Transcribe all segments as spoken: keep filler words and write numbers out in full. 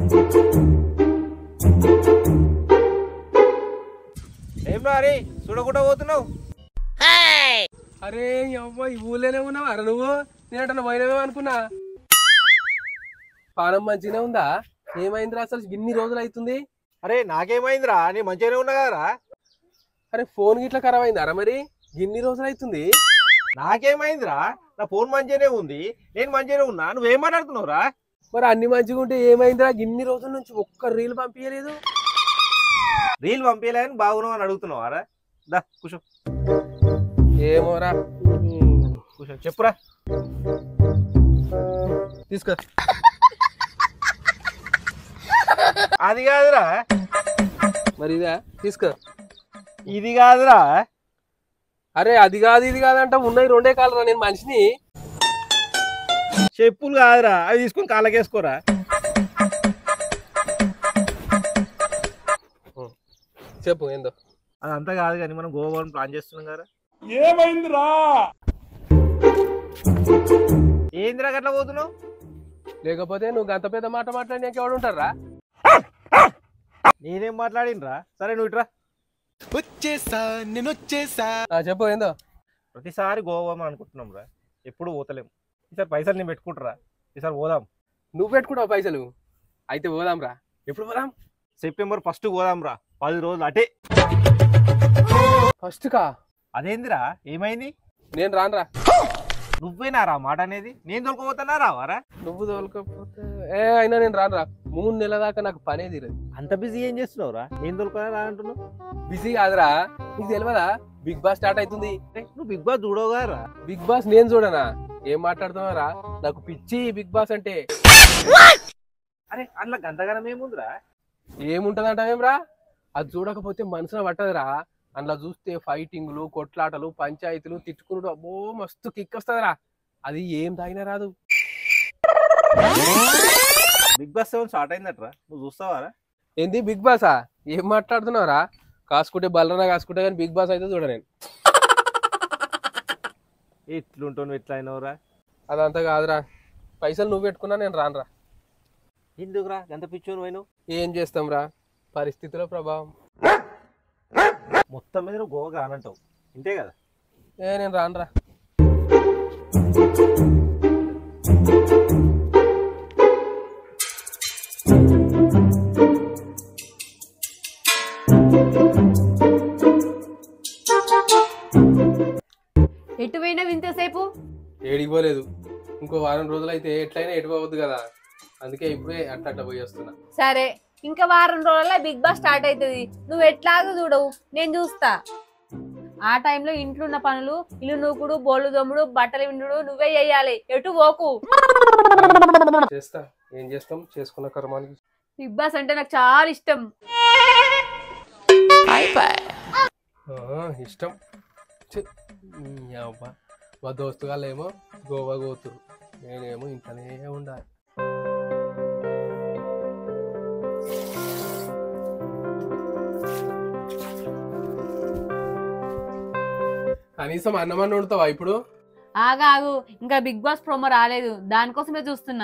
ఏం రా చూడకుండా పోతున్నావు? అరే అవ్వ ఈ ఊళ్ళోనే ఉన్నావు అరే నువ్వు నేనంటే పోయినవే అనుకున్నా. పానం మంచిగానే ఉందా? ఏమైందిరా అసలు ఇన్ని రోజులు అవుతుంది? అరే నాకేమైందిరా, నీ మంచిగానే ఉన్నా కదరా. అరే ఫోన్ గిట్లా ఖరాబ్ అయిందారా మరి? ఇన్ని రోజులు అవుతుంది. నాకేమైందిరా, నా ఫోన్ మంచిగానే ఉంది, నేను మంచిగానే ఉన్నా. నువ్వేం మాట్లాడుతున్నావురా? మరి అన్ని మంచిగా ఉంటే ఏమైందిరా? ఇన్ని రోజుల నుంచి ఒక్క రీల్ పంపించలేదు. రీల్ పంపించలేని బాగున్నావు అని అడుగుతున్నావారా? దా కూర్చో. ఏమోరా కూర్చో, చెప్పురా. తీసుకో. అది కాదురా. మరి ఇదా తీసుకో. ఇది కాదురా. అరే అది కాదు ఇది కాదంట ఉన్నాయి రెండే కాలరా, నేను మనిషిని. చెప్పులు కాదురా, అవి తీసుకుని కాళ్ళకేసుకోరా. చెప్పు ఏందో. అదంతా కాదు కానీ మనం గోవా ప్లాన్ చేస్తున్నాం కదా. ఏమైందిరా? ఏందిరా గట్లా పోతున్నావు? లేకపోతే నువ్వు గంత పెద్ద మాట మాట్లాడి ఎవడు ఉంటారా? నేనేం మాట్లాడినరా? సరే నువ్వు ఇట్రా. వచ్చేసా నేను వచ్చేసా. చెప్పు ఏందో. ప్రతిసారి గోవా అనుకుంటున్నాం రా, ఎప్పుడు పోతలేము. ఈసారి పైసలు నేను పెట్టుకుంటారా, ఈసారి పోదాం. నువ్వు పెట్టుకుంటావు పైసలు? అయితే పోదాం రా. ఎప్పుడు పోదాం? సెప్టెంబర్ ఫస్ట్ పోదాం రా, పది రోజులు అటే. ఫస్ట్ కా? అదేందిరా ఏమైంది? నేను రానురా. నువ్వేనా రా మాట అనేది? నేను తోలుకోపోతున్నా రావారా? నువ్వు తోలుకోపోతే ఏ అయినా నేను రానురా. మూడు నెలల దాకా నాకు పనే తీరదు. అంత బిజీ ఏం చేస్తున్నావు రా? నేను తోలుకోరా రా అంటున్నావు. బిజీ కాదురా, నీకు తెలియదా? బిగ్ బాస్ స్టార్ట్ అవుతుంది. నువ్వు బిగ్ బాస్ చూడవుగా రా. బిగ్ బాస్ నేను చూడనా? ఏం మాట్లాడుతున్నారా? నాకు పిచ్చి బిగ్ బాస్ అంటే. అరే అందులో గంతగానం ఏముందిరా? ఏముంటదంటావేమ్రా? అది చూడకపోతే మనసున పట్టదురా. అందులో చూస్తే ఫైటింగ్లు, కొట్లాటలు, పంచాయతీలు, తిట్టుకున్నాడు, అబ్బో మస్తు కిక్ వస్తుందిరా. అది ఏం తాగినా రాదు. బిగ్ బాస్ సెవెన్ స్టార్ట్ అయిందట్రా, నువ్వు చూస్తావారా? ఏంది బిగ్ బాసా? ఏం మాట్లాడుతున్నావురా? కాసుకుంటే బలరా కాసుకుంటే కానీ బిగ్ బాస్ అయితే చూడ నేను. ఎట్లుంటావు ఎట్లా అయినవురా? అదంతా కాదురా, పైసలు నువ్వు పెట్టుకున్నా నేను రానురా. ఎందుకురా గంత పిచ్చోను పోయినావు? ఏం చేస్తాం రా, పరిస్థితుల ప్రభావం. మొత్తం మీద నువ్వు గోవా కానంటావు, ఇంతే కదా? ఏ నేను రానురా. ఎటు పోయినా ఇంతసేపు? ఏడికి పోలేదు. ఇంకో వారం రోజులు అయితే ఎట్లయినా ఎటు పోవద్దు కదా, అందుకే ఇప్పుడే అట్ట అట్ట పోయి వస్తున్నా. సరే ఇంకా వారం రోజుల్లో బిగ్ బాస్ స్టార్ట్ అవుతుంది. నువ్వు ఎట్లాగో చూడవు, నేను చూస్తా. ఆ టైంలో ఇంట్లో ఉన్న పనులు, ఇల్లు నూకుడు, బోళ్ళు దొమ్ముడు, బట్టలు విండు నువ్వే చెయ్యాలి. ఎటు పోకు. చేస్తా. ఏం చేస్తాం, చేసుకున్న కర్మానికి. బిగ్ బాస్ అంటే నాకు చాలా ఇష్టం. ఇష్టం మా దోస్తు వాళ్ళేమో గోవా పోతురు, నేనేమో ఇంట్లోనే ఉండాలి. కనీసం అన్నమన్న వండుతావా ఇప్పుడు? ఆగాగు, ఇంకా బిగ్ బాస్ ప్రోమో రాలేదు, దానికోసమే చూస్తున్నా.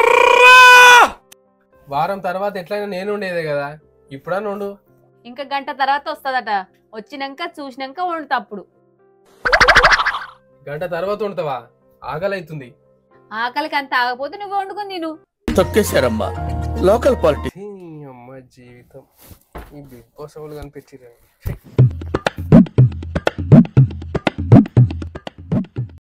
వారం తర్వాత ఎట్లయినా నేను ఉండేదే కదా, ఇప్పుడన్నా ఉండు. ఇంకా గంట తర్వాత వస్తుందట, వచ్చినాక చూసినాక వండుతా. అప్పుడు గంట తర్వాత వండుతావా? ఆకలి అవుతుంది. ఆకలికి అంత ఆగపోతే నువ్వు వండుకుని నేను తొక్కేశారమ్మా లోకల్ పాలిటిక్స్. అమ్మ జీవితం ఈ బిగ్ బాస్ వాళ్ళు కనిపించారు.